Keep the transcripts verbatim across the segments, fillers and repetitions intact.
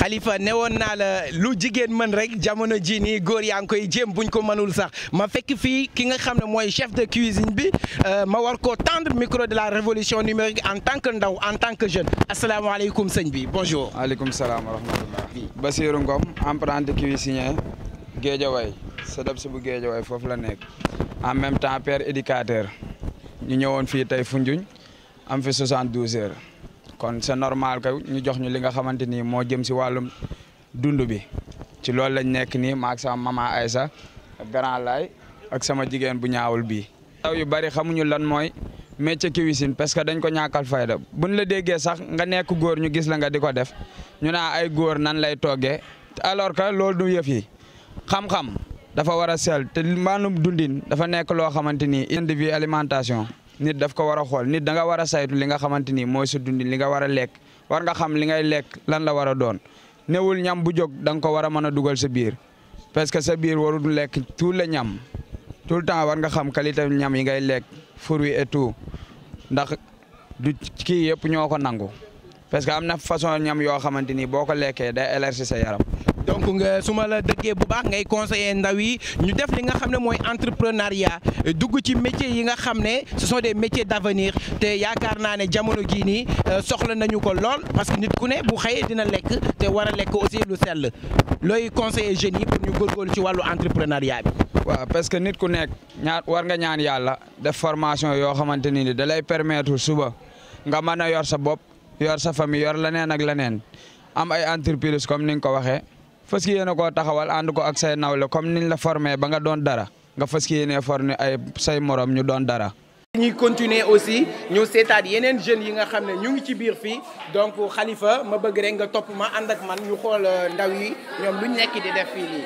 Khalifa newoon naa la lu jigéen mën rek jamono ji nii góor yaa ngi koy jéem buñ ko mënul sax ma fekk fii ki nga xam ne mooy chef de cuisine bi ma war koo tendre micro de la révolution numérique en tant que ndaw en tant que jeune asalaamaaleykum sëñ bi bonjour. waaleykum salaam wa rahmatullah. Basirou Ngom apprenti cuisinier Guédiawaye sadab si bu Guédiawaye foofu la nekk en même temps père éducateur ñu ñëwoon fii tey Foundiougne am fi soixante-douze heures. kon c'est normal que ñu jox ñu li nga xamante ni moo jëm si wàllum dund bi ci loolu lañ nekk nii maak sama maman Aïssa ak grand laay ak sama jigéen bu ñaawul bii. taw yu bari xamuñu lan mooy métier cuisine parce que dañ ko ñàkkal fayda buñ la déggee sax nga nekk góor ñu gis la nga di ko def ñu naa ay góor nan lay toggee alors que loolu du yëf yi xam-xam dafa war a sell te maanaam dundin dafa nekk loo xamante ni hygiène de vie alimentation. nit daf ko war a xool nit da nga war a saytu li nga xamante ni mooy sa dundin li nga war a lekk war nga xam li ngay lekk lan la war a doon newul ñam bu jóg da nga ko war a mën a dugal sa biir parce que sa biir warul lekk tout le ñam tout le temps war nga xam qualité ñam yi ngay lekk fruits et tout ndax du kii yëpp ñoo ko nangu parce que am na façon ñam yoo xamante ni boo ko lekkee day élargir sa yaram. donc nga su ma la dëggee bu baax ngay conseiller ndaw yi ñu def li nga xam ne mooy entrepreneuriat dugg ci métiers yi nga xam ne ce sont des métiers d'avenir te yaakaar naa ne jamono jii nii soxla nañu ko lool parce que nit ku ne bu xëyee dina lekk te war a lekk aussi lu sell looy conseiller jeunes yi pour ñu góorgóorlu ci wàllu entrepreneuriat bi. waaw parce que nit ku nekk ñaar war nga ñaan yàlla def formation yoo xamante ni da lay permettre suba nga mën a yor sa bopp yor sa famille yor leneen ak leneen am ay entreprise comme ni nga ko waxee. fas yéene koo taxawal ànd ko ak say nawle comme niñ la formé ba nga doon dara nga fas yéene formé ay say morom ñu doon dara. ñuy continuer aussi ñu seetaat yeneen jeunes yi nga xam ne ñu ngi ci biir fii donc Khalifa ma bëgg rek nga topp ma ànd ak man ñu xool ndaw yi ñoom luñ nekk di def fii nii.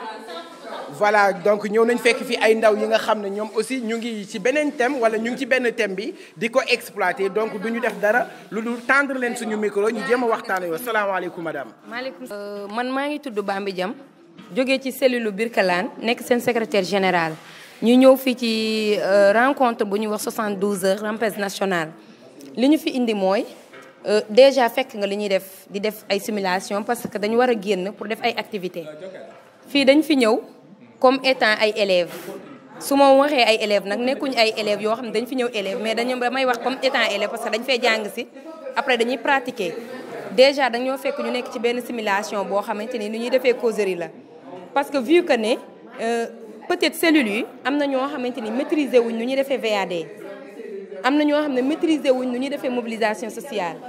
voilà donc ñëw nañ fekk fi ay ndaw yi nga xam ne ñoom aussi ñu ngi ci beneen thème wala ñu ngi ci benn thème bi di ko exploiter donc du ñu def dara lu dul tendre leen suñu micro ñu jéem a waxtaanee yow salaamaaleykum madame. maaleykum man maa ngi tudd Bambi Diam jógee ci cellule Birkelane nekk seen secrétaire général ñu ñëw fii ci rencontre bu ñuy wax soixante-douze heures rampes nationale li ñu fi indi mooy déjà fekk nga li ñuy def di def ay simulation parce que dañu war a génn pour def ay activités fii dañ fi ñëw. comme étant ay élèves su ma waxee ay élèves nag nekkuñu ay élèves yoo xam ne dañ fi ñëw élèves mais dañu damay wax comme étant élèves parce que dañ fay jàng si après dañuy pratiquer déjà dañoo fekk ñu nekk ci benn simulation boo xamante ni ni ñuy defee causerie la parce que vu que ne peut-être cellules yi am na ñoo xamante ni maîtriser wuñ nu ñuy defee V A D am na ñoo xam ne maîtriser wuñ nu ñuy defee mobilisation sociale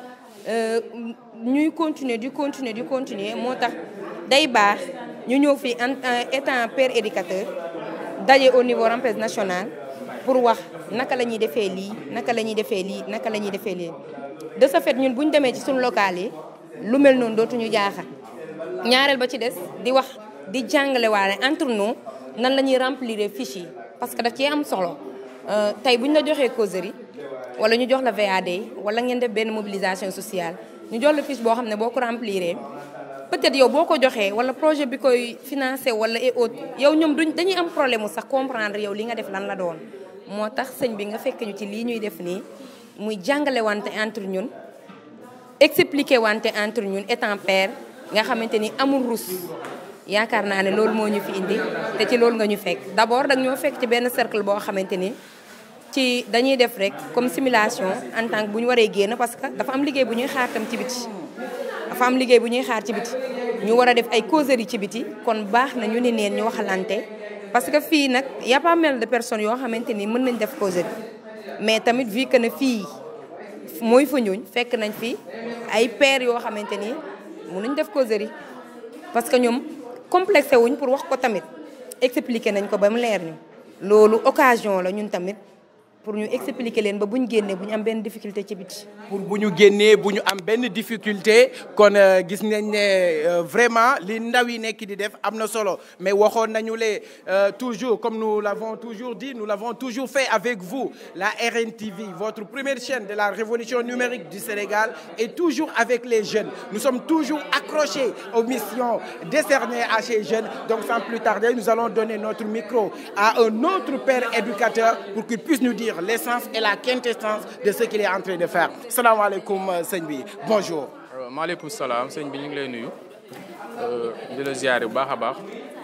ñuy continuer di continuer di continuer moo tax day baax ñu ñëw fii en étant père éducateur daje au niveau rampes national pour wax naka la ñuy defee lii naka la ñuy defee lii naka la ñuy defee lii de ce fait ñun bu ñu demee ci suñu local yi lu mel noonu dootuñu jaaxal ñaareel ba ci des di wax di jàngale waale entre nous nan la ñuy remplir fiche yi parce que daf ci am solo tey bu ñu la joxee causerie wala ñu jox la V A D wala ngeen def benn mobilisation sociale ñu jox la fiche boo xam ne boo ko remplir peut-être yow boo ko joxee wala projet bi koy financé wala et autres yow ñoom duñ dañuy am problème mu sax comprendre yow li nga def lan la doon moo tax sëñ bi nga fekk ñu ci lii ñuy def nii muy jàngale wante entre ñun expliquer wante entre ñun étant père nga xamante ni amul rus yaakaar naa ne loolu moo ñu fi indi te ci loolu nga ñu fekk d'abord dag ñoo fekk ci benn cercle boo xamante ni ci dañuy def rek comme simulation en tant que bu ñu waree génn parce que dafa am liggéey bu ñuy xaar tam ci biti dafa am liggéey bu ñuy xaar ci biti ñu war a def ay causerie ci biti kon baax na ñu ni neen ñu waxalante parce que fii nag y a pas mal de personnes yoo xamante ni mën nañ def causerie mais tamit vu que ne fii mooy Foundiougne fekk nañ fi ay pères yoo xamante ni mënuñ def causerie parce que ñoom complexé wuñ pour wax ko tamit expliquer nañ ko ba mu leer ñu loolu occasion la ñun tamit pour ñu expliquer leen ba bu ñu génnee bu ñu am benn difficulté ci biti. pour bu ñu génnee bu ñu am benn difficulté kon gis nañ ne vraiment li ndaw yi nekk di def am na solo mais waxoon nañu le toujours comme nous l'avons toujours dit nous l'avons toujours fait avec vous la R N T V votre première chaîne de la révolution numérique du Sénégal est toujours avec les jeunes nous sommes toujours accrochés aux missions décernées à ces jeunes donc sans plus tarder nous allons donner notre micro à un autre père éducateur pour qu'il puisse nous dire l'essence et la quintessence de ce qu'il est en train de faire salaamaaleykum sëñ bi bonjour. maaleykum salaam sëñ bi ñu ngi lay nuyu di la ziare bu baax a baax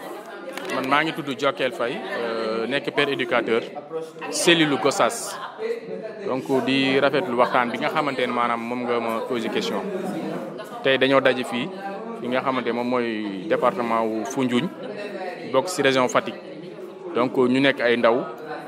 man maa ngi tudd Jokkel Faye nekk père éducateur cellule Gossas donc di rafetlu waxtaan bi nga xamante ne maanaam moom nga ma posé question tey dañoo daje fii fi nga xamante moom mooy département wu Foundiougne bokk ci région Fatick donc ñu nekk ay ndaw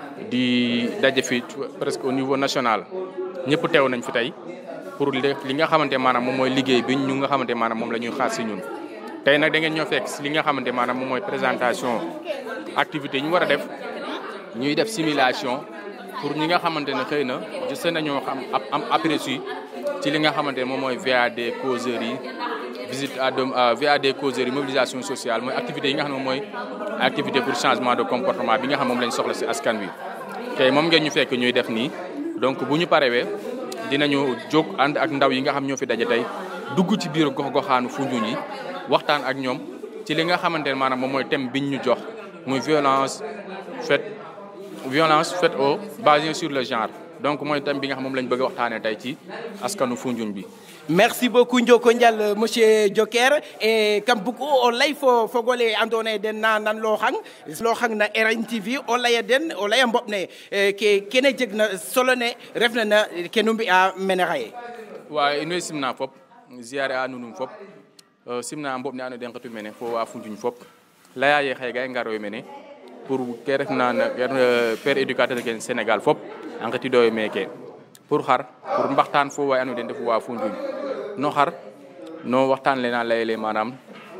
di daje fii presque au niveau national ñëpp teew nañ fi tey pour li nga xamante maanaam moom mooy liggéey bi ñu nga xamante maanaam moom la ñuy xaar ci ñun. tey nag da ngeen ñoo fekk ci li nga xamante maanaam moom mooy présentation activité yi ñu war a def ñuy def simulation pour ñi nga xamante ne xëy na gis nañoo xam am aperçu ci li nga xamante ne moom mooy V A D causerie visite à dom V A D causerie mobilisation sociale mooy activité yi nga xam ne moom mooy activité pour changement de comportement bi nga xam moom lañ soxla ci askan wi. tey moom ngeen ñu fekk ñuy def nii donc bu ñu parewee dinañu jóg ànd ak ndaw yi nga xam ñoo fi daje tey dugg ci biir gox-goxaanu Foundiougne yi waxtaan ak ñoom ci li nga xamante ne maanaam moom mooy thème biñ ñu jox muy violence faite violence faite au basée sur le genre donc mooy thème bi nga xam moom lañ bëgg a waxtaanee tey ci askanu Foundiougne bi. Merci beaucoup Njoko Ndial monsieur Joker et kam buku o lay fo fogole andone den na nan lo xang lo xang na R N T V o lay den o lay mbop ne ke kene jeg na solo ne refna na kenumbi a menaxaye wa ino simna fop ziare a nunum fop simna mbop ne ando den xatu mene fo wa Foundiougne fop laya ye xey gay ngaro mene pour ke refna na père éducateur ken Sénégal fop en xati do meke pour xar pour mbaxtaan fo way ando den def wa Foundiougne no xar no waxtaan le na layele maanaam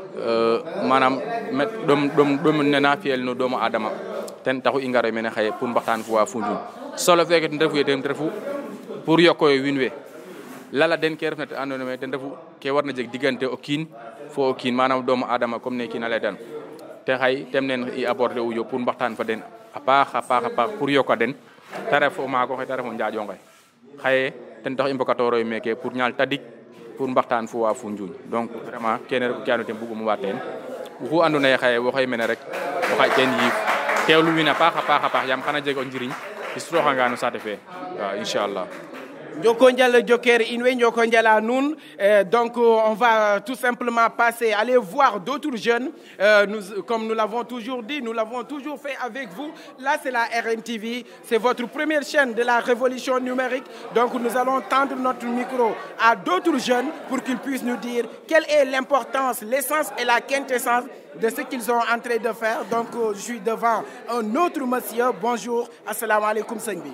maanaam met ɗom ɗom ɗom nena fiyel no doomu adama ten taxu i ngaro mene xaye pour mbaxtaan fo wa Foundiougne solo feke ten refu ye ten refu pour yokoyo wiin we lala den ke refna te andoona yee ten refu ke warna jeg diggante o kiin fo o kiin maanaam doomu adama comme ne kiin a laytan te xay tem nen i aborder uyo pour mbaxtaan fa den a paax a paax a paax pour yoka den te ref o maag oxe te ref o njaaƴ onqe xaye ten tax i mbokatooroyo meeke pour ñaal tadik pour mbaxtaan fo wa Foundiougne donc vraiment kene rek ke andoona yee ten bugum wa teen oxu andoona yee xaye waxey mene rek o xaƴ teen yiif teewlu wiin a paax a paax a paax yaam xana jeg o njiriñ i sutooxanga no saate fe waaw inchallah. Njoko Ndial Joker Inwe Njoko Ndial à nous. Euh, donc on va tout simplement passer, aller voir d'autres jeunes. Euh, nous, comme nous l'avons toujours dit, nous l'avons toujours fait avec vous. Là c'est la R N T V, c'est votre première chaîne de la révolution numérique. Donc nous allons tendre notre micro à d'autres jeunes pour qu'ils puissent nous dire quelle est l'importance, l'essence et la quintessence de ce qu'ils sont en train de faire. Donc euh, je suis devant un autre monsieur. Bonjour, assalamu alaikum Sengbi.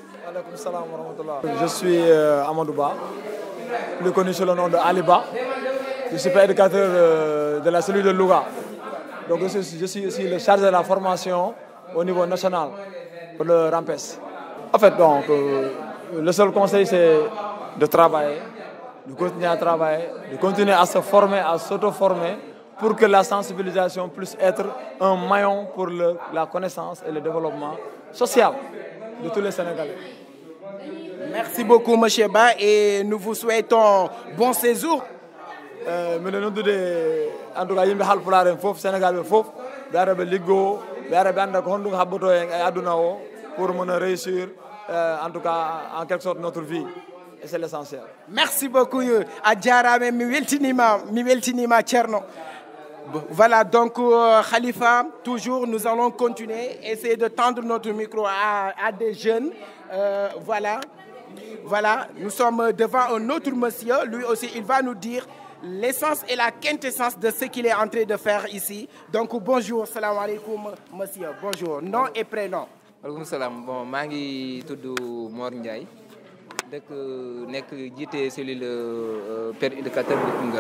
Je suis euh, Amadou Ba, plus connu sous le nom de Aliba. Je suis éducateur euh, de la cellule de Louga. Donc je suis, je suis aussi le chargé de la formation au niveau national pour le RAMPES. En fait, donc, euh, le seul conseil c'est de travailler, de continuer à travailler, de continuer à se former, à s'auto-former pour que la sensibilisation puisse être un maillon pour le, la connaissance et le développement social de tous les Sénégalais. Merci beaucoup, M. Ba, et nous vous souhaitons bon séjour. Euh, en tout cas, il y a des Sénégal, il y a des Ligo, il y a des pour réussir, euh, en tout cas, en quelque sorte, notre vie. Et c'est l'essentiel. Merci beaucoup. Adjarame Miweltinima, Miweltinima Tcherno. Voilà, donc euh, Khalifa, toujours nous allons continuer, essayer de tendre notre micro à, à des jeunes. Euh, voilà, voilà, nous sommes devant un autre monsieur, lui aussi il va nous dire l'essence et la quintessence de ce qu'il est en train de faire ici. Donc bonjour, salam alaikum monsieur, bonjour, nom et prénom. Alaikum salam, bon, mangi tudu Mor Ndiaye, dëkk nek jité cellule père éducateur de Koungheul.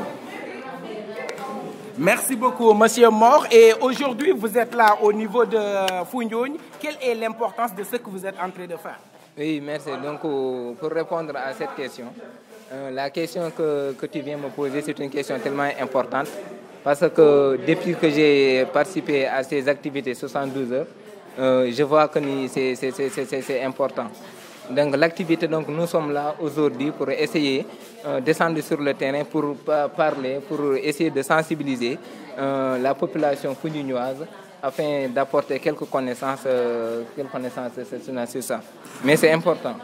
Merci beaucoup, monsieur Mor. Et aujourd'hui, vous êtes là au niveau de Foundiougne. Quelle est l'importance de ce que vous êtes en train de faire? Oui, merci. Donc, pour répondre à cette question, euh, la question que, que tu viens me poser, c'est une question tellement importante parce que depuis que j'ai participé à ces activités soixante-douze heures, euh, je vois que c'est important. Donc l'activité, donc nous sommes là aujourd'hui pour essayer de euh, descendre sur le terrain pour euh, parler, pour essayer de sensibiliser euh, la population foundiougnioise afin d'apporter quelques connaissances, euh, quelques connaissances sur ça. Mais c'est important.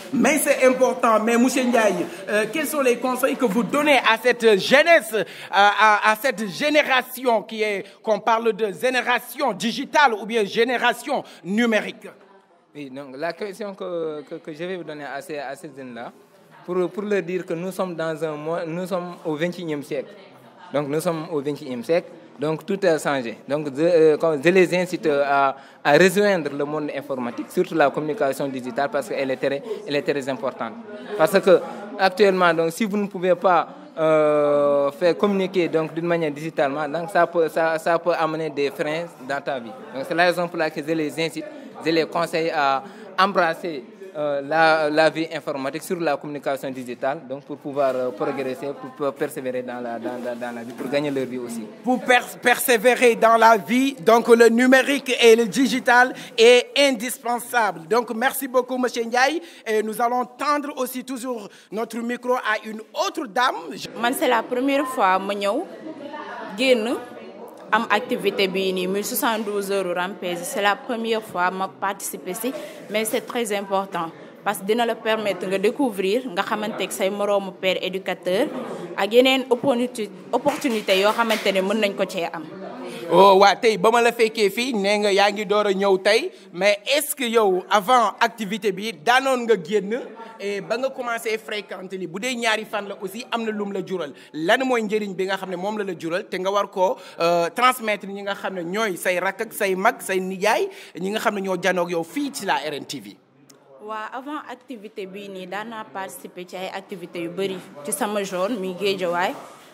mais c'est important. Mais monsieur Ndiaye, euh, quels sont les conseils que vous donnez à cette jeunesse, à, à, à cette génération qui est, qu'on parle de génération digitale ou bien génération numérique? Oui, donc la question que, que, que je vais vous donner à ces, à ces jeunes-là, pour, pour leur dire que nous sommes dans un mois, nous sommes au vingt et unième siècle. Donc nous sommes au vingt et unième siècle, donc tout a changé. Donc je, euh, je les incite à, à rejoindre le monde informatique, surtout la communication digitale, parce qu'elle est très, elle est très importante. Parce que actuellement, donc si vous ne pouvez pas euh, faire communiquer donc d'une manière digitalement, donc ça peut, ça, ça peut amener des freins dans ta vie. Donc c'est la raison pour laquelle je les incite, je les conseille à embrasser Euh, la, la vie informatique sur la communication digitale, donc pour pouvoir euh, progresser, pour persévérer dans la, dans, dans, dans la vie, pour gagner leur vie aussi. Pour per persévérer dans la vie, donc le numérique et le digital est indispensable. Donc merci beaucoup monsieur Ndiaye, et nous allons tendre aussi toujours notre micro à une autre dame. Man c'est la première fois ma ñëw génn am activité bii nii mille soixante-douze heures Rampez, c'est la première fois ma participer si, mais c'est très important parce que dina la permettre nga découvrir nga xamante ak say moroomu père éducateur ak yeneen opportunité opportunité yoo xamante ne mën nañ ko cee am. Oh waa tey ba ma la fekkee fii nee nga yaa ngi door a ñëw tey, mais est-ce que yow avant activité bi daanoon nga génn et ba nga commencé fréquenter li bu dee ñaari fan la aussi am na lum la jural lan mooy njëriñ bi nga xam ne moom la la jural te nga war koo transmettre ñi nga xam ne ñooy say rakk ak say mag say nijaay ñi nga xam ne ñoo janoog yow fii ci la R N T V. waaw avant activité bii nii daan naa participer ci ay activités yu bëri ci sama zone muy Guédiawaye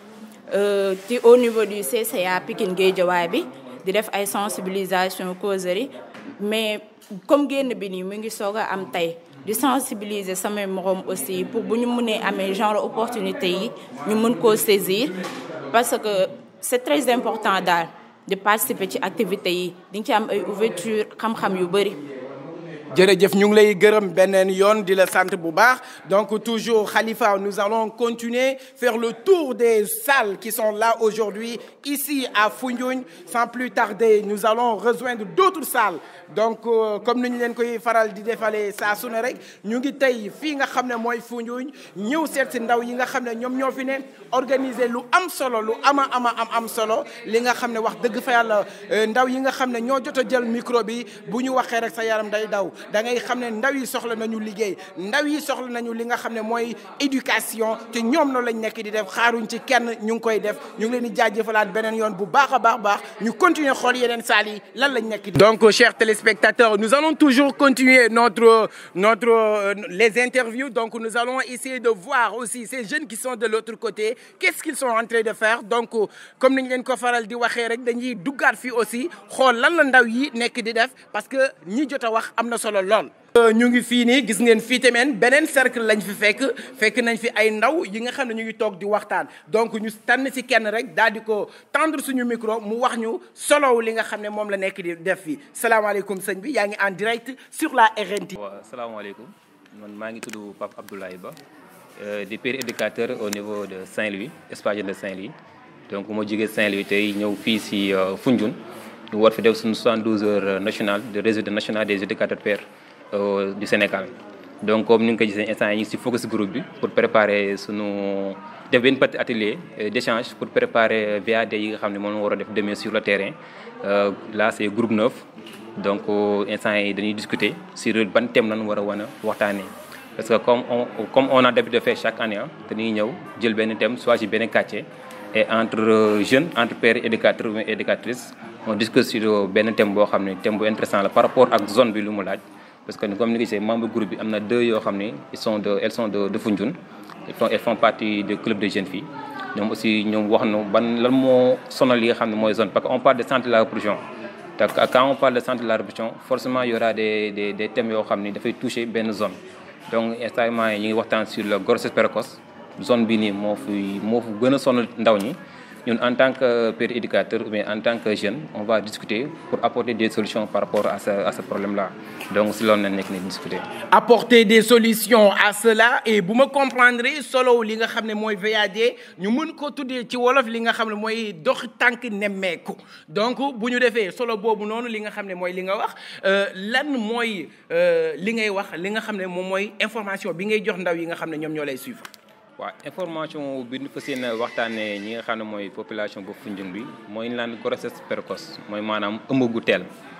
ci au niveau du C C A Pikine Guédiawaye bi di def ay sensibilisation causerie, mais comme génn bi nii mu ngi soog a am tey di sensibiliser samay morom aussi pour bu ñu mënee amee genre opportunité yi ñu mën koo saisir parce que c'est très important daal de participer ci activités yi di nga ci am ay ouverture xam-xam yu bëri. jërëjëf ñu ngi lay gërëm beneen yoon di la sant bu baax. Donc toujours Khalifa, nous allons continuer faire le tour des salles qui sont là aujourd'hui ici à Foundiougne. Sans plus tarder, nous allons rejoindre d'autres salles. Donc euh, comme ni ñu leen koy faral di defalee saa su ne rek ñu ngi tey fii nga xam ne mooy Foundiougne ñëw seet si ndaw yi nga xam ne ñoom ñoo fi ne organiser lu am solo lu ama ama am am solo li nga xam ne wax dëgg fa yàlla ndaw yi nga xam ne ñoo jot a jël micro bi bu ñu waxee rek sa yaram day daw. da ngay xam ne ndaw yi soxla nañu liggéey, ndaw yi soxla nañu li nga xam ne mooy éducation te ñoom noonu lañ nekk di def xaaruñ ci kenn ñu ngi koy def. ñu ngi leen di jaajëfalaat beneen yoon bu baax a baax baax ñu continuer xool yeneen saal yi lan lañ nekk di. Donc chers téléspectateurs, nous allons toujours continuer notre notre euh, les interviews. Donc nous allons essayer de voir aussi ces jeunes qui sont de l'autre côté, qu'est-ce qu'ils sont en train de faire. Donc comme niñ leen ko faral di waxee rek dañuy duggaat fii aussi xool lan la ndaw yi nekk di def parce que ñi jot a wax am na solo lool. ñu ngi fii nii gis ngeen fii tamit beneen cercle lañ fi fekk fekk nañ fi ay ndaw yi nga xam ne ñu ngi toog di waxtaan donc ñu tànn ci kenn rek daal di ko tendre suñu micro mu wax ñu solow li nga xam ne moom la nekk di def fii. salaamaaleykum sëñ bi yaa ngi en direct sur la R N T V. waaw salaamaaleykum man maa ngi tudd Pape Abdoulaye Ba di père éducateur au niveau de Saint-Louis espace de Saint-Louis. Donc moo jógee Saint-Louis tey ñëw fii ci Foundiougne ñu war fi def suñu soixante-douze heures national de réseau national des éducateurs pairs du Sénégal. Donc comme ni nga ko gisee instant yi ñu ci focus groupe bi pour préparer sunu def benn petit atelier d'échange pour préparer V A D yi nga xam ne moom la war a def demain sur le terrain. Là c'est groupe neuf donc instant yi dañuy discuter sur ban thème lañu war a wan a waxtaanee. Parce que comme on comme on a l'habitude de faire chaque année dañuy ñëw jël benn thème soit ci benn quartier et entre jeunes entre pères éducateurs ou éducatrices on discute sur benn thème boo xam ne thème bu intéressant la par rapport ak zone bi lu mu laaj. Parce que comme ni nga gisee membre groupe bi am na deux yoo xam ne ils sont de elles sont de de Foundiougne elles font partie du club de jeunes filles ñoom aussi ñoom wax na ban lan moo sonal li nga xam ne mooy zone parce que on parle de centre de la reproduction te quand on parle de centre de la reproduction forcément y aura des des des thèmes yoo xam ne dafay toucher benn zone. Donc instant yi ñu ngi waxtaan sur la grossesse précoce zone bi nii moo fi moo fi gën a sonal ndaw ñi ñun en tant que père éducateur ou bien en tant que jeune on va discuter pour apporter des solutions par rapport à ce à ce problème là donc si loolu la nekk ni discuter. apporter des solutions à cela et bu ma comprendre solo li nga xam ne mooy V A D ñu mën ko tuddee ci wolof li nga xam ne mooy dox tànk nemmeeku donc bu ñu defee solo boobu noonu li nga xam ne mooy li nga wax lan mooy li ngay wax li nga xam ne moom mooy information bi ngay jox ndaw yi nga xam ne ñoom ñoo lay suivre. waaw information bi ñu fas yéene waxtaanee ñi nga xam ne mooy population bu Foundiougne bi mooy ñu naan grossesse précoce mooy maanaam ëmb gu teel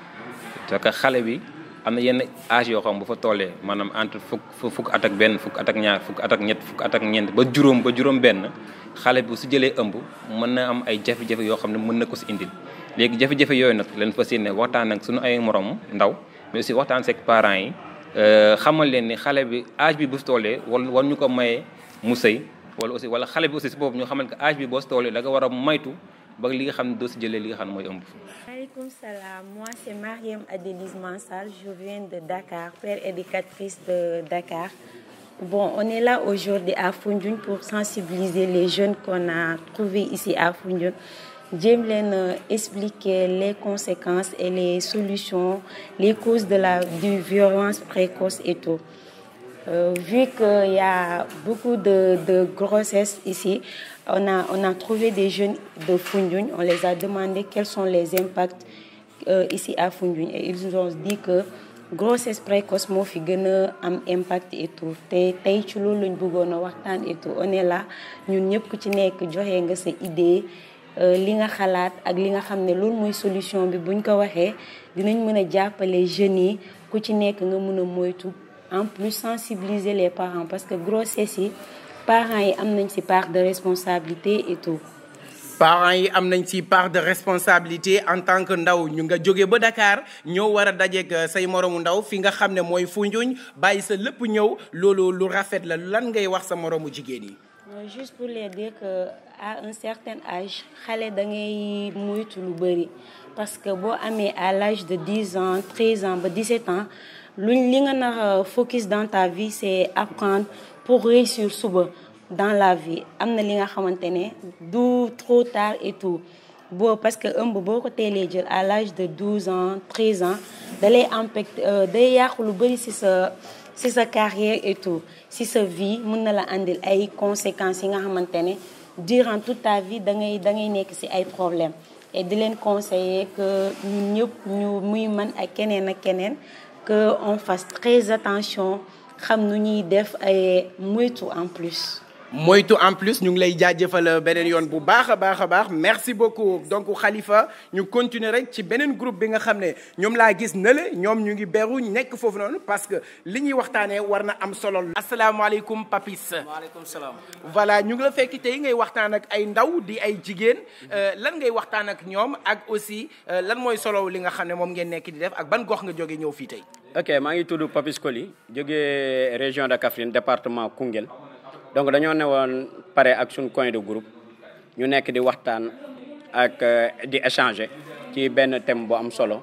parce que xale bi am na yenn âge yoo xam bu fa tollee maanaam entre fukk fukk at ak benn fukk at ak ñaar fukk at ak ñett fukk at ak ñeent ba juróom ba juróom benn xale bi su jëlee ëmb mën na am ay jafe-jafe yoo xam ne mën na ko si indil léegi jafe-jafe yooyu nag leen fas yéene waxtaan ak suñu ay morom ndaw mais aussi waxtaan seeg parents yi xamal leen ni xale bi âge bi bu si tollee wala war ñu ko mayee mu sëy wala aussi wala xale bi aussi si boobu ñu xamal que âge bi boo si tollee da nga war a maytu ba li nga xam ne doo si jëlee li nga xam ne mooy ëmb. Maaleykum salaam, moi c'est Mariam Adélise Mansal, je viens de Dakar, père éducatrice de Dakar. Bon, on est là aujourd'hui à Foundiougne pour sensibiliser les jeunes qu'on a trouvés ici à Foundiougne. Jéem leen expliquer les conséquences et les solutions, les causes de la du violence précoce et tout. Euh, vu qu'il y a beaucoup de, de grossesses ici, on a, on a trouvé des jeunes de Foundiougne, on les a demandé quels sont les impacts euh, ici à Foundiougne. Et ils nous ont dit que grossesse précoce moo fi gën a am impact et tout. te tey ci loolu lañ bëggoon a waxtaan et tout. On est là ñun ñëpp ku ci nekk joxe nga sa idée li nga xalaat ak li nga xam ne loolu mooy solution bi buñ ko waxee dinañ mën a jàppale jeunes yi ku ci nekk nga mën a moytu. En plus sensibiliser les parents parce que grossesse yi parents yi am nañ ci part de responsabilité et tout. parents yi am nañ ci part de responsabilité en tant que ndaw ñu nga jóge ba Dakar ñëw war a dajeeg say moromu ndaw fi nga xam ne mooy Foundiougne bàyyi sa lépp ñëw loolu lu rafet la lan ngay wax sa moromu jigéen yi. Juste pour les dire que à un certain âge xale da ngay moytu lu bari parce que boo amee à l'âge de dix ans treize ans ba dix-sept ans. luñ li nga nar focus dans ta vie c'est apprendre pour réussir suba dans la vie am na li nga xamante ne du trop tard et tout boo parce que ëmb boo ko teelee jël à l'âge de douze ans treize ans da lay impact day yàqu lu bari ci sa ci sa carrière et tout ci sa vie mën na la andil ay conséquences yi nga xamante ne durant toute ta vie da ngay da ngay nekk ci ay problèmes et di leen conseiller que ñun ñëpp ñu muy man ak keneen ak keneen que on fasse très attention xam nu ñuy def ay moytu en plus. moytu en plus ñu ngi lay jaajëfal beneen yoon bu baax a baax a baax merci beaucoup donc Khalifa ñu continuer rek ci beneen groupe bi nga xam ne ñoom laa gis na le ñoom ñu ngi beru nekk foofu noonu parce que li ñuy waxtaanee war na am solo. asalaamaaleykum Papis. waaleykum salaam. voilà ñu ngi la fekk tey ngay waxtaan ak ay ndaw di ay jigéen lan ngay waxtaan ak ñoom ak aussi lan mooy solo li nga xam ne moom ngeen nekk di def ak ban gox nga jógee ñëw fii tey. ok maa ngi tudd Papis Koli jógee région de Kaffrine département Koungheul. donc dañoo ne woon pare ak suñ coin de groupe ñu nekk di waxtaan ak di échanger ci benn thème bu am solo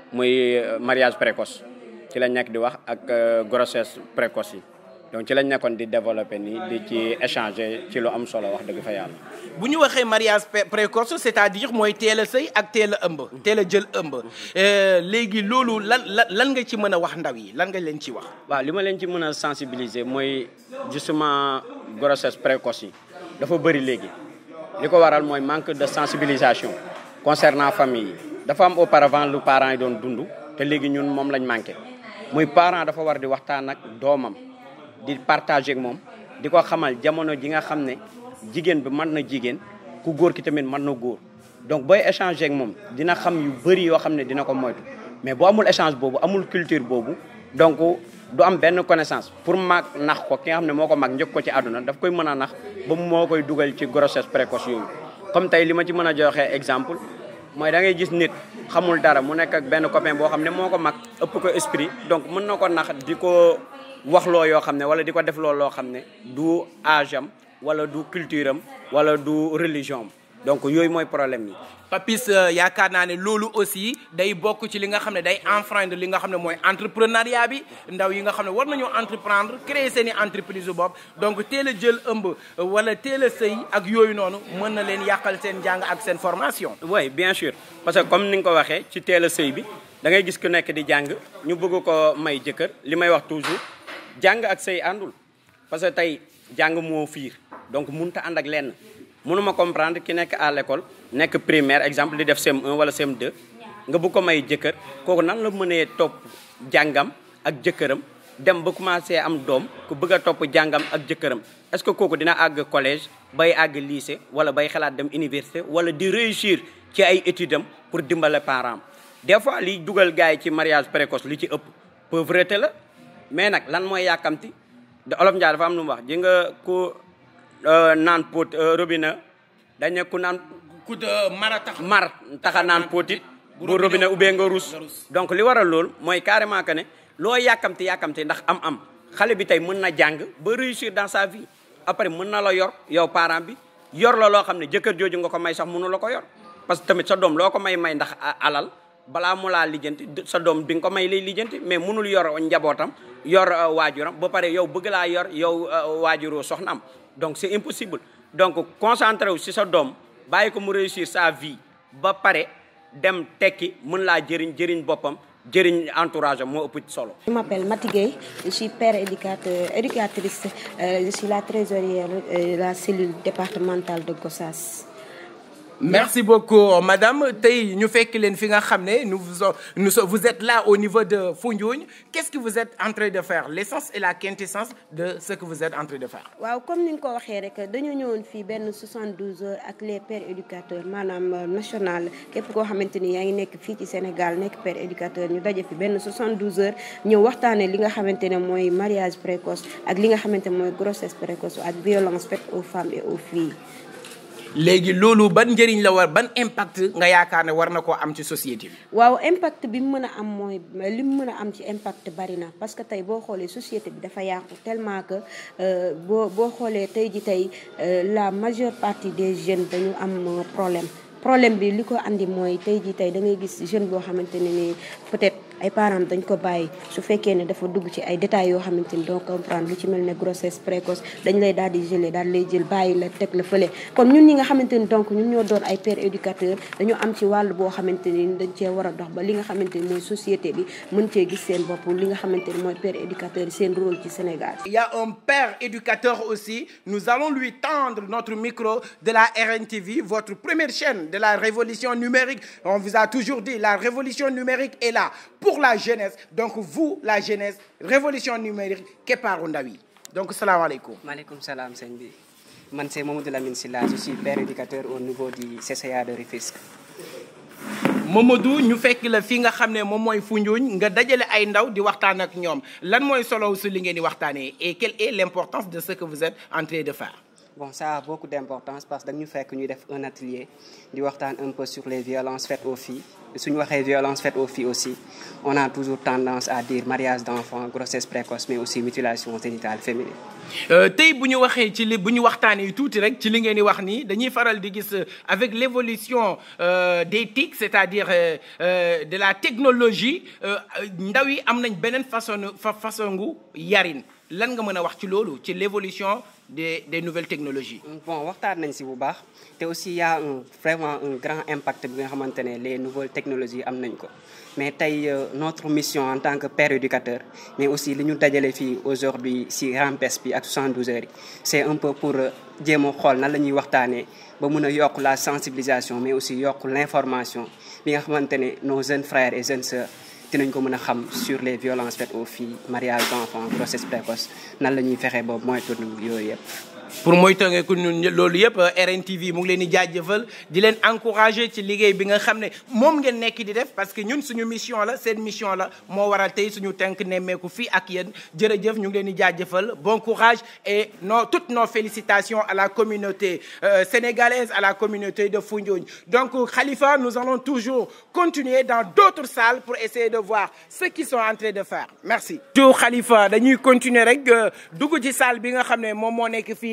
muy mariage précoce ci lañ nekk di wax ak grossesse précoce yi donc ci lañ nekkoon di développer nii di ci échanger ci lu am solo wax dëgg fa yàlla. bu ñu waxee mariage précoce c'est-à-dire mooy teel a sëy ak teel a ëmb teel a jël ëmb léegi loolu lan lan nga ci mën a wax ndaw yi lan nga leen ci wax. waaw li ma leen ci mën a sensibiliser mooy justement grossesse précoce yi dafa bëri léegi li ko waral mooy manque de sensibilisation concernant famille yi dafa am auparavant lu parents yi doon dund te léegi ñun moom lañ manqué muy parent dafa war di waxtaan ak doomam di partager ak moom di ko xamal jamono ji nga xam ne jigéen bi mën na jigéen ku góor ki tamit mën na góor donc booy échanger ak moom dina xam yu bëri yoo xam ne dina ko moytu mais bu amul échange boobu amul culture boobu donc du am benn connaissance pour mag nax ko ki nga xam ne moo ko mag njëkk ko ci àdduna daf koy mën a nax ba moo koy dugal ci grossesse précoce yooyu. comme tey li ma ci mën a joxe exemple mooy da ngay gis nit xamul dara mu nekk ak benn copain boo xam ne moo ko mag ëpp ko esprit donc mën na ko nax di ko wax loo yoo xam ne wala di ko def loo loo xam ne du âge am wala du culture am wala du religion am donc yooyu mooy problème yi. Papis yaakaar naa ne loolu aussi day bokk ci li nga xam ne day enfreindre li nga xam ne mooy entrepreneuriat bi ndaw yi nga xam ne war nañoo entreprendre créer seen i entreprise bu bopp donc teel a jël ëmb wala teel a sëy ak yooyu noonu mën na leen yàqal seen njàng ak seen formation. oui bien sûr parce que comme ni nga ko waxee ci teel a sëy bi da ngay gis ku nekk di jàng ñu bëgg ko may jëkkër li may wax toujours jàng ak sëy àndul parce que tey jàng moo fiir donc mënut a ànd ak lenn. mënuma comprendre ki nekk à l'école nekk primaire exemple di def C M un wala C M deux nga bu ko may jëkkër kooku nan la mënee topp jàngam ak jëkkëram dem ba commencé am doom ku bëgg a topp jàngam ak jëkkëram est-ce que kooku dina àgg collège bay àgg lycée wala bay xalaat dem université wala di réussir ci ay études am pour dimbale parents des fois liy dugal gars yi ci mariage précoce li ci ëpp pauvreté la mais nag lan mooy yàkkamti de olof Ndiaye dafa am lu mu wax ji nga ku naan pot robinet dañ ne ku naan ku mara tax mar taxa naan potit bu robinet ubbee nga rus donc li waral loolu mooy carrément que ne loo yàkkamti yàkkamti ndax am am xale bi tey mën na jàng ba réussir dans sa vie après mën na la yor yow parent bi yor la loo xam ne jëkkër jooju nga ko may sax mënu la ko yor parce que tamit sa doom loo ko may may ndax alal balaa mu laa lijjanti sa doom bi nga ko may lay lijjanti mais mënul yor njabootam yor waajuram ba pare yow bëgg laa yor yow waajuroo soxnaam donc c'est impossible donc concentré wu si sa doom bàyyi ko mu réussir sa vie ba pare dem tekki mën laa jëriñ jëriñ boppam jëriñ entourage moo ëpp solo. Je m'appelle Mati Gueye, je suis père éducateur, éducatrice, euh, je suis la trésorière de la cellule départementale de Gossas. Merci beaucoup madame tey ñu fekk leen fi nga xam ne nous nous vous êtes là au niveau de Foundiougne qu'est-ce que vous êtes en train de faire l'essence et la quintessence de ce que vous êtes en train de faire. waaw comme ni nga ko waxee rek dañoo ñëwoon fii benn soixante-douze heures ak les pères éducateurs maanaam national képp koo xamante ni yaa ngi nekk fii ci Sénégal nekk père éducateur ñu daje fi benn soixante-douze heures ñëw waxtaanee li nga xamante ne mooy mariage précoce ak li nga xamante ne mooy grossesse précoce ak violence faite aux femmes et aux filles. léegi loolu ban njëriñ la war ban impact nga yaakaar ne war na koo am ci société bi. waaw impact bi mu mën a am mooy li mu mën a am ci impact bari na parce que tey boo xoolee société bi dafa yàqu tellement que boo boo xoolee tey ji tey la majeure partie des jeunes dañu am problème problème bi li ko andi mooy tey ji tey da ngay gis jeune boo xamante ne ni peut-être ay parents dañ ko bàyyi su fekkee ne dafa dugg ci ay détails yoo xamante ni doo comprendre lu ci mel ne grossesse précoce dañ lay daal di gelé daal lay jël bàyyi la teg la fële kon ñun ñi nga xamante ni donc ñun ñoo doon ay pères éducateurs dañu am ci wàll boo xamante ni dañ cee war a dox ba li nga xamante ni mooy société bi mën cee gis seen bopp li nga xamante ni mooy père éducateur seen rôle ci Sénégal. Il y a un père éducateur aussi nous allons lui tendre notre micro de la R N T V votre première chaîne de la révolution numérique on vous a toujours dit la révolution numérique est là pour la jeunesse donc vous la jeunesse révolution numérique keppaaru ndaw yi donc salaamaaleykum. maaleykum salaam sëñ bi man c'est Mamadou Lamine Silla je suis père éducateur au niveau du C C A de Rufisque. Mamadou ñu fekk la fi nga xam ne moom mooy Foundiougne nga dajale ay ndaw di waxtaan ak ñoom lan mooy solo su li ngeen di waxtaanee et quelle est l'importance de ce que vous êtes en train de faire. Bon, ça a beaucoup d'importance parce que dañu fekk ñuy def un atelier di waxtaan un peu sur les violences faites aux filles suñu waxee violences faites aux filles aussi on a toujours tendance à dire mariage d'enfants grossesse précoce mais aussi mutilation génitale féminine. tey bu ñu waxee ci li bu ñu waxtaanee tuuti rek ci li ngeen di wax nii dañuy faral di gis avec l'évolution euh, des T I C c'est-à-dire euh, de la technologie ndaw yi am nañ beneen façon façon gu yarin lan nga mën a wax ci loolu ci l'évolution des des nouvelles technologies. Bon waxtaan nañ si bu baax te aussi y a un vraiment un grand impact bi nga xamante ne les nouvelles technologies am nañ ko mais tey notre mission en tant que père éducateur mais aussi li ñu dajale fii aujourd'hui si RAMPES bi ak soixante-douze heures yi c'est un peu pour jéem a xool nan la ñuy waxtaanee ba mën a yokk la sensibilisation mais aussi yokk l'information bi nga xamante ne nos jeunes frères et jeunes sœurs dinañ ko mën a xam sur les violences faites aux filles mariage d'enfants grossesse précoce nan la ñuy fexe boobu mooy tourne yooyu yëpp. pour mooy tënkee ku ñun loolu yëpp R N T V mu ngi leen di jaajëfal di leen encourager ci liggéey bi nga xam ne moom ngeen nekk di def parce que ñun suñu mission la seen mission la moo waral tey suñu tënk nemmeeku fii ak yéen jërëjëf ñu ngi leen di jaajëfal bon courage et nos toutes nos félicitations à la communauté euh, sénégalaise à la communauté de Foundiougne donc Khalifa nous allons toujours continuer dans d'autres salles pour essayer de voir ce qu'ils sont en train de faire merci. toujours Khalifa dañuy continuer rek dugg ci salle bi nga xam ne moom moo nekk fii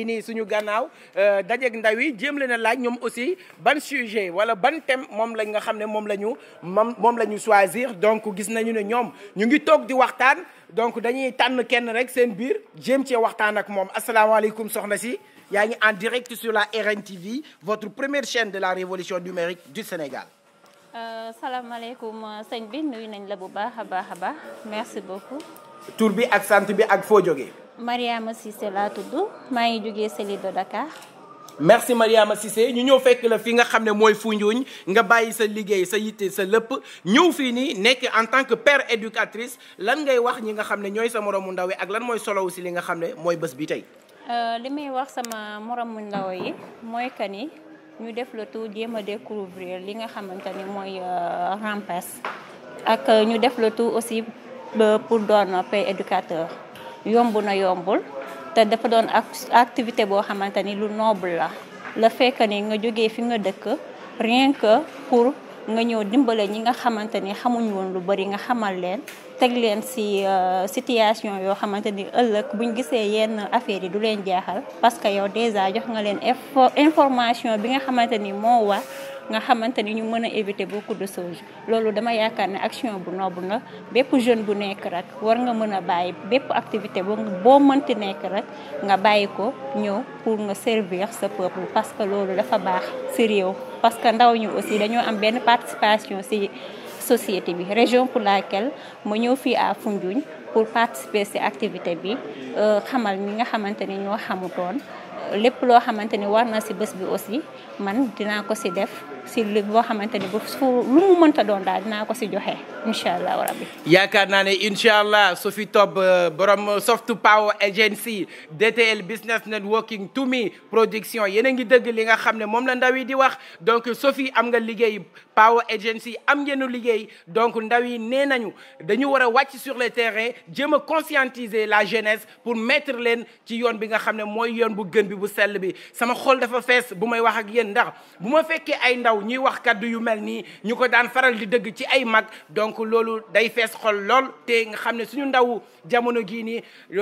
nii suñu gannaaw dajeeg ndaw yi jéem leen a laaj ñoom aussi ban sujet wala ban thème moom lañ nga xam ne moom la ñu moom moom la ñu choisir donc gis nañu ne ñoom ñu ngi toog di waxtaan donc dañuy tànn kenn rek seen biir jéem cee waxtaan ak moom asalaamaaleykum soxna si yaa ngi en direct sur la R N T V votre première chaîne de la révolution numérique du Sénégal. salaamaaleykum sëñ bi nuyu nañ la bu baax a baax a baax merci beaucoup. tur bi ak sant bi ak foo jógee. Mariama Cissé laa tudd maa ngi jógee Cellule de Dakar. merci Mariama Cissé ñu ñëw fekk la fi nga xam ne mooy Foundiougne nga bàyyi sa liggéey sa yitte sa lépp ñëw fii nii nekk en tant que père éducatrice lan ngay wax ñi nga xam ne ñooy sa moromu ndaw yi ak lan mooy solo aussi li nga xam ne mooy bés bi tey. li may wax sama moromu ndaw yi mooy que ni ñu def le tout jéem a découvrir li nga xamante ni mooy RAMPES ak ñu def le tout aussi pour doon père éducateur yomb na yombul. te dafa doon activité boo xamante ni lu noble la le fait que ni nga jógee fi nga dëkk rien que pour nga ñëw dimbale ñi nga xamante ni xamuñ woon lu bari nga xamal leen teg leen ci situation yoo xamante ni ëllëg buñ gisee yenn affaires yi du leen jaaxal parce que yow déjà jox nga leen information bi nga xamante ni moo war nga xamante ni ñu mën a éviter beaucoup de choses loolu dama yaakaar ne action bu noble la bépp jeune bu nekk rek war nga mën a bàyyi bépp activité boo boo mënti nekk rek nga bàyyi ko ñëw pour nga servir sa peuple parce que loolu dafa baax ci réew parce que ndaw ñu aussi dañoo am benn participation ci société bi région pour laquelle ma ñëw fii à Foundiougne pour participer ci activité bi xamal ñi nga xamante ni ñoo xamutoon lépp loo xamante ni war na ci bés bi aussi man dinaa ko ci def ci li boo xamante ni bu fu lu mu mënta doon daal dinaa ko ci joxe incha allah rabbi. yaakaar naa ne incha allah Sophie Top borom Soft Power Agency D T L Business Networking Tumi production yéen a ngi dëgg li nga xam ne moom la ndaw yi di wax donc Sophie am nga liggéey Power Agency am ngeen liggéey donc ndaw yi nee nañu dañu war a wàcc sur le terrain jéem a conscientiser la jeunesse pour mettre leen ci yoon bi nga xam ne mooy yoon bu gën bi bu sell bi sama xol dafa fees bu may wax ak yéen ndax bu ma fekkee ay ndaw ñuy wax kaddu yu mel nii ñu ko daan faral di dëgg ci ay mag donc loolu day fees xol lool te nga xam ne suñu ndaw jamono gii nii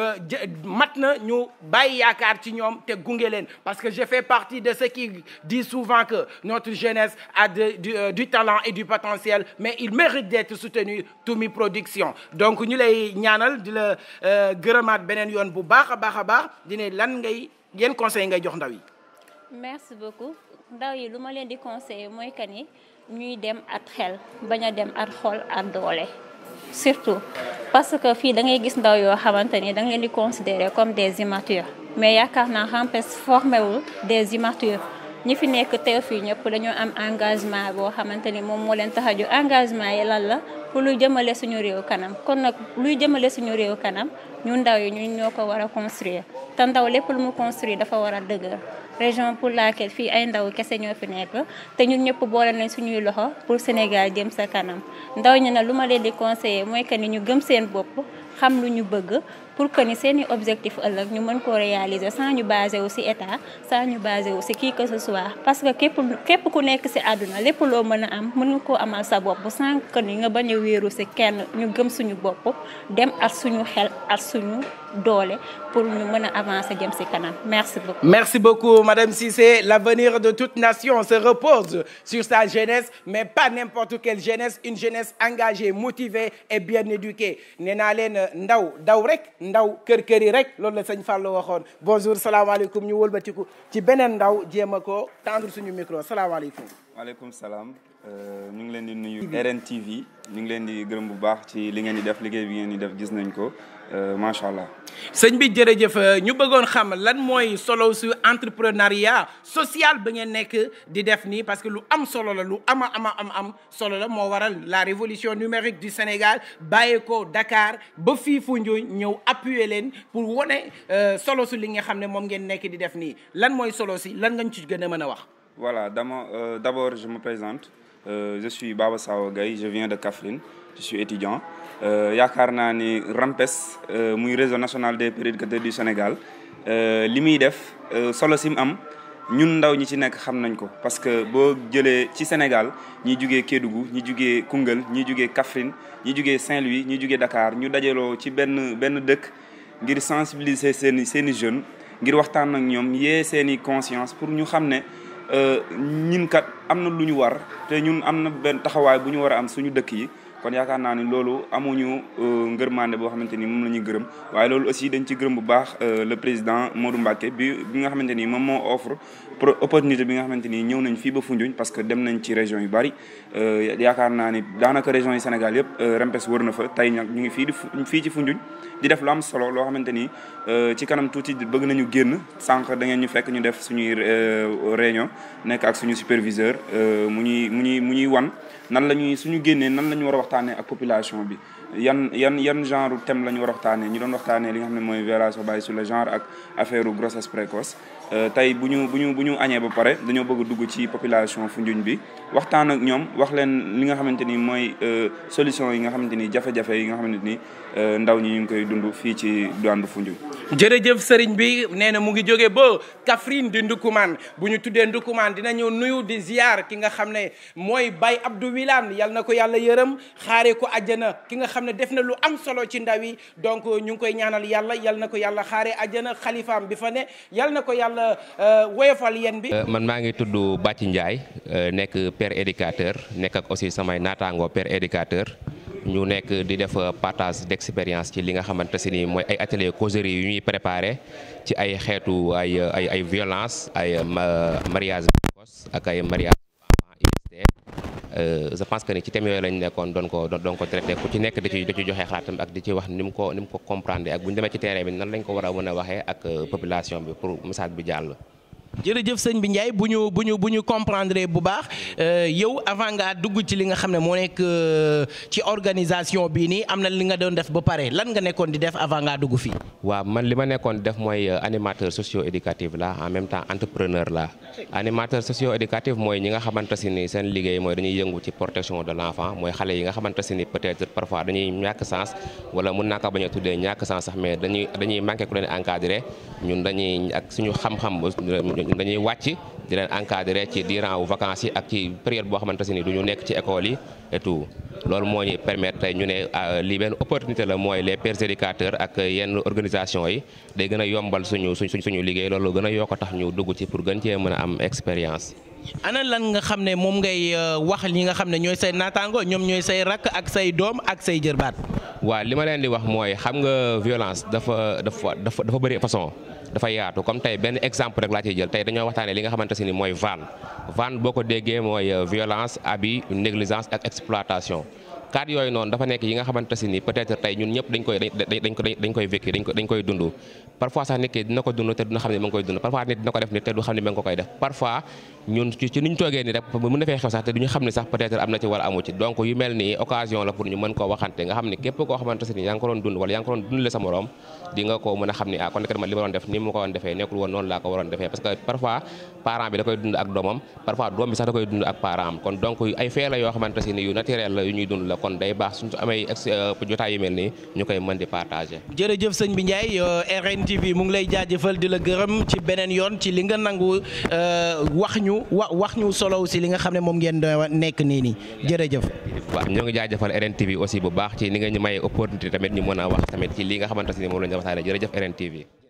mat na ñu bàyyi yaakaar ci ñoom te gunge leen parce que je fais partie de ceux qui disent souvent que notre jeunesse a de, du, euh, du talent et du potentiel mais il mérite d'être soutenu Tumi Production donc ñu lay ñaanal di la gërëmaat beneen yoon bu baax a baax a baax di ne lan ngay yenn conseil ngay jox ndaw yi. merci beaucoup ndaw yi lu ma leen di conseiller mooy que ni ñuy dem at xel bañ a dem at xol at doole surtout parce que fii da ngay gis ndaw yoo xamante ni da nga leen di considérer comme des immatures mais yaakaar naa RAMPES formé wul des immatures ñi fi nekk teew fii ñëpp dañoo am engagement boo xamante ni moom moo leen tax a jóg engagement yi lan la pour luy jëmale suñu réew kanam kon nag luy jëmale suñu réew kanam ñu ndaw yi ñun ñoo ko war a construire te ndaw lépp lu mu construire dafa war a dëgër région pour laquelle fii ay ndaw kese ñoo fi nekk te ñun ñëpp boole nañ suñuy loxo pour Sénégal jëm sa kanam ndaw ñi nag lu ma leen di conseiller mooy que ni ñu gëm seen bopp xam lu ñu bëgg pour que ni seeni objectif ëllëg ñu mën koo réaliser sans ñu basé wu ci état sans ñu basé wu ci qui que ce soit parce que képp képp ku nekk ci àdduna lépp loo mën a am mën nga koo amal sa bopp sans que ni nga bañ a wéeru ci kenn ñu gëm suñu bopp dem at suñu xel at suñu doole pour ñu mën a avancer jëm ci kanam merci beaucoup. merci beaucoup madame Cissé l'avenir de toute nation se repose sur sa jeunesse mais pas n'importe quelle jeunesse une jeunesse engagée motivée et bien éduquée nee naa leen ndaw daw rek ndaw kër kër yi rek loolu la sëñ Fallou waxoon bonjour salaamaaleykum ñu wëlbatiku ci beneen ndaw jéem a ko tendre suñu micro salaamaaleykum. waaleykum salaam ñu ngi leen di nuyu. R N T V ñu ngi leen di gërëm bu baax ci li ngeen di def liggéey bi ngeen di def gis nañ ko macha allah. sëñ bi jërëjëf ñu bëggoon xam lan mooy solo su entrepreneuriat social ba ngeen nekk di def nii parce que lu am solo la lu ama ama am am solo la moo waral la révolution numérique du Sénégal bàyyee ko Dakar ba fii Foundiougne ñëw appuyer leen pour wone solo su li nga xam ne moom ngeen nekk di def nii lan mooy solo si lan nga ñu ci gën a mën a wax. voilà dama euh, d'abord je me présente euh, je suis Baba Sawo Gaye je viens de Kaffrine je suis étudiant yaakaar naa ni RAMPES muy réseau national des pères éducateurs du Sénégal li muy def solo sim am ñun ndaw ñi ci nekk xam nañ ko parce que boo jëlee ci Sénégal ñi jugee Kédougou ñi jugee Koungheul ñi jugee Kaffrine ñi jugee Saint-Louis ñi jugee Dakar ñu dajaloo ci benn benn dëkk ngir sensibiliser seen seen i jeunes ngir waxtaan ak ñoom yee seeni conscience pour ñu xam ne ñun kat am na lu ñu war te ñun am na benn taxawaay bu ñu war a am suñu dëkk yi. kon yaakaar naa ni loolu amuñu ngërmande boo xamante ni moom la ñuy gërëm waaye loolu aussi dañ ci gërëm bu baax le président Modou Mbacké bi bi nga xamante ni moom moo offre opportunité bi nga xamante ni ñëw nañ fii ba Foundiougne parce que dem nañ ci région yu bari yaakaar naa ni daanaka région yi Sénégal yëpp Rempes wër na fa tey nag ñu ngi fii di fii ci Foundiougne di def lu am solo loo xamante ni ci kanam tuuti bëgg nañu génn sànq da ngeen ñu fekk ñu def suñuy réunion nekk ak suñu superviseur mu ñuy mu ñuy mu ñuy wan nan la ñuy suñu génnee nan la ñu war a waxtaanee ak population bi yan yan yan genre thème la ñu war a waxtaanee ñu doon waxtaanee li nga xam ne mooy violence basée sur le genre ak affaire grossesse précoce tey bu ñu bu ñu bu ñu añee ba pare dañoo bëgg a dugg ci population Foundiougne bi waxtaan ak ñoom wax leen li nga xamante ni mooy solution yi nga xamante ni jafe-jafe yi nga xamante ni ndaw ñi ñu ngi koy dund fii ci diwaan bu Foundiougne. jërëjëf sëriñ bi nee na mu ngi jóge ba Kaffrine di Ndoukoumane bu ñu tuddee Ndoukoumane dinañu nuyu di ziar ki nga xam ne mooy Baye Abdou Wilane yal na ko yàlla yërëm xaaree ko àjjana ki nga xam ne def na lu am solo ci ndaw yi donc ñu ngi koy ñaanal yàlla yal na ko yàlla xaaree àjjana xalifaam bi fa ne yal na ko yàlla woyofal yéen bi. man maa ngi tudd Bathie Ndiaye nekk père éducateur nekk ak aussi samay naataangoo père éducateur. ñu nekk di def partage d'expérience ci li nga xamante si ni mooy ay atelier causerie yu ñuy préparé ci ay xeetu ay ay ay violence ay mariage précoce ak ay mariage enfant I S T je pense que ni ci thème yooyu lañ nekkoon doon ko doon ko traité ku ci nekk di ci di ci joxe xalaatam ak di ci wax ni mu ko ni mu ko comprendre ak bu ñu demee ci terrain bi nan lañ ko war a mën a waxee ak population bi pour message bi jàll. jërëjëf sëñ bi Ndiaye bu ñu bu ñu bu ñu comprendre bu baax yow avant ngaa dugg ci li nga xam ne moo nekk ci organisation bii nii am na li nga doon def ba pare lan nga nekkoon di def avant ngaa dugg fii. waaw man li ma nekkoon di def mooy animateur socio-éducatif la en même temps entrepreneur la animateur socio-éducatif mooy ñi nga xamante si ni seen liggéey mooy dañuy yëngu ci protection de l'enfant mooy xale yi nga xamante si ni peut-être parfois dañuy ñàkk sens wala mun naa ko bañ a tuddee ñàkk sens sax mais dañuy dañuy manqué ku leen encadré ñun dañuy ak suñu xam-xam. dañuy wàcc di leen encadrer ci durant wu vacances yi ak ci période boo xamante ne du ñu nekk ci école yi et tout loolu moo ñuy permettre tey ñu ne lii benn opportunité la mooy les pères éducateurs ak yenn organisation yi day gën a yombal suñu suñ suñu liggéey loolu gën a yokk tax ñu dugg ci pour gën cee mën a am expérience. ana lan nga xam ne moom ngay wax ñi nga xam ne ñooy say naataango ñoom ñooy say rakk ak say doom ak say jërbaat. waaw li ma leen di wax mooy xam nga violence dafa dafa dafa dafa bëri façon. dafa yaatu comme tey benn exemple rek laa ciy jël tey dañoo waxtaanee li nga xamante ne ni mooy V A N V A N boo ko déggee mooy violence abus négligence ak exploitation cadre yooyu noonu dafa nekk yi nga xamante ne ni peut-être tey ñun ñëpp dañ koy dañ koy dañ koy vécu dañ koy dañ koy dund. parfois sax nit ki dina ko dund te dina xam ne ma ngi koy dund parfois nit dina ko def nit te du xam ne ma ngi ko koy def parfois ñun ci ci niñ toogee nii rek mën na fee xew sax te duñu xam ne sax peut-être am na ci wala amu ci donc yu mel nii occasion la pour ñu mën koo waxante nga xam ne képp koo xamante ne yaa ngi ko doon dund wala yaa ngi ko doon dundale sa morom di nga ko mën a xam ne ah kon nekk man li ma doon def ni mu ko waroon defee nekkul woon noonu laa ko waroon defee parce que parfois parent bi da koy dund ak doomam parfois doom bi sax da koy dund ak parent am kon donc ay fee la yoo xamante ne yu naturel la yu ñuy dund la kon day baax suñu amee jotaay yu mel nii ñu koy mën di partager. jërëjëf sëñ bi Ndiaye R N T V mu ngi lay jaajëfal di la gërëm ci beneen yoon ci li nga nangu wax ñu wa wax ñu solo aussi li nga xam ne moom ngeen nekk nii nii jërëjëf. waaw ñoo ngi jaajëfal R N T V aussi bu baax ci ni nga ñu may opportunité tamit ñu mën a wax tamit ci li nga xamante ne moom la ñu waxtaanee jërëjëf R N T V.